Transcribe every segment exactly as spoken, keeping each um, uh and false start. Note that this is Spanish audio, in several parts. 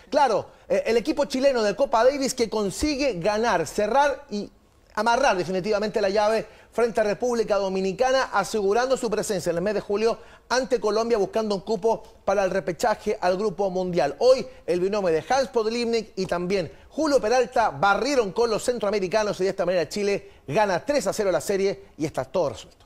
Claro, eh, el equipo chileno de Copa Davis que consigue ganar, cerrar y amarrar definitivamente la llave frente a República Dominicana, asegurando su presencia en el mes de julio ante Colombia, buscando un cupo para el repechaje al Grupo Mundial. Hoy el binomio de Hans Podlimnik y también Julio Peralta barrieron con los centroamericanos y de esta manera Chile gana tres a cero la serie y está todo resuelto.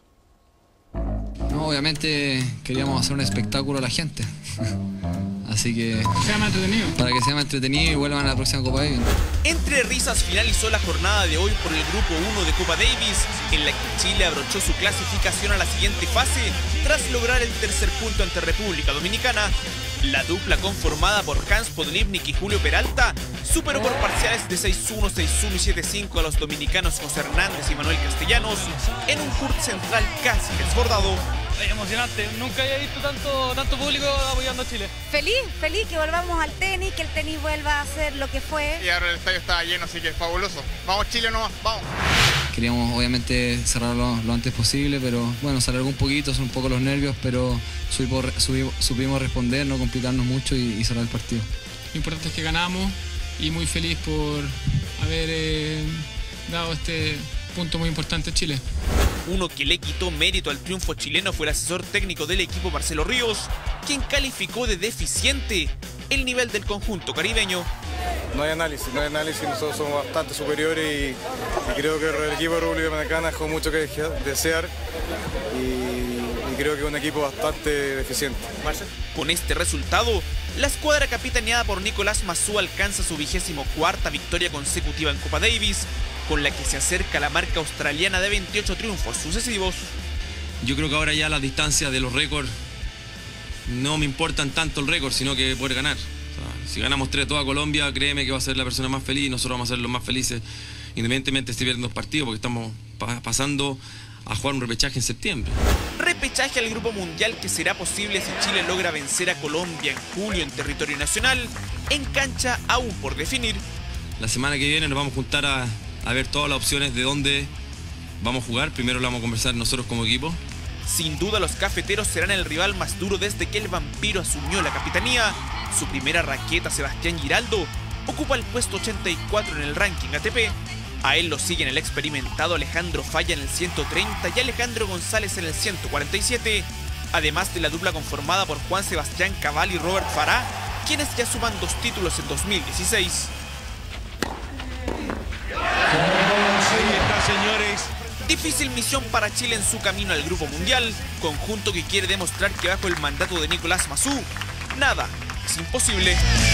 No, obviamente queríamos hacer un espectáculo a la gente. Así que... sea más entretenido. Para que sea más entretenido y vuelvan a la próxima Copa Davis. Entre risas finalizó la jornada de hoy por el Grupo uno de Copa Davis, en la que Chile abrochó su clasificación a la siguiente fase tras lograr el tercer punto ante República Dominicana. La dupla conformada por Hans Podlimnik y Julio Peralta superó por parciales de seis uno, seis uno y siete cinco a los dominicanos José Hernández y Manuel Castellanos en un court central casi desbordado. Emocionante, nunca había visto tanto, tanto público apoyando a Chile. Feliz, feliz que volvamos al tenis, que el tenis vuelva a ser lo que fue. Y ahora el estadio está lleno, así que es fabuloso. Vamos Chile nomás, vamos. Queríamos obviamente cerrarlo lo antes posible, pero bueno, se alargó un poquito, son un poco los nervios, pero supimos, supimos, supimos responder, no complicarnos mucho y, y cerrar el partido. Lo importante es que ganamos y muy feliz por haber eh, dado este punto muy importante a Chile. Uno que le quitó mérito al triunfo chileno fue el asesor técnico del equipo Marcelo Ríos, quien calificó de deficiente el nivel del conjunto caribeño. No hay análisis, no hay análisis, nosotros somos bastante superiores y, y creo que el equipo de República Dominicana dejó mucho que desear y, y creo que es un equipo bastante deficiente. Con este resultado, la escuadra capitaneada por Nicolás Massú alcanza su vigésimo cuarta victoria consecutiva en Copa Davis, con la que se acerca a la marca australiana de veintiocho triunfos sucesivos. Yo creo que ahora ya las distancias de los récords no me importan tanto el récord, sino que poder ganar. O sea, si ganamos tres dos a Colombia, créeme que va a ser la persona más feliz y nosotros vamos a ser los más felices, independientemente si pierden dos partidos, porque estamos pa pasando a jugar un repechaje en septiembre. Repechaje al Grupo Mundial que será posible si Chile logra vencer a Colombia en julio en territorio nacional, en cancha aún por definir. La semana que viene nos vamos a juntar a, a ver todas las opciones de dónde vamos a jugar. Primero lo vamos a conversar nosotros como equipo. Sin duda los cafeteros serán el rival más duro desde que el vampiro asumió la capitanía. Su primera raqueta, Sebastián Giraldo, ocupa el puesto ochenta y cuatro en el ranking A T P. A él lo siguen el experimentado Alejandro Falla en el ciento treinta y Alejandro González en el ciento cuarenta y siete. Además de la dupla conformada por Juan Sebastián Cabal y Robert Farah, quienes ya suman dos títulos en dos mil dieciséis. Ahí está, señores. Difícil misión para Chile en su camino al Grupo Mundial, conjunto que quiere demostrar que bajo el mandato de Nicolás Massú, nada es imposible.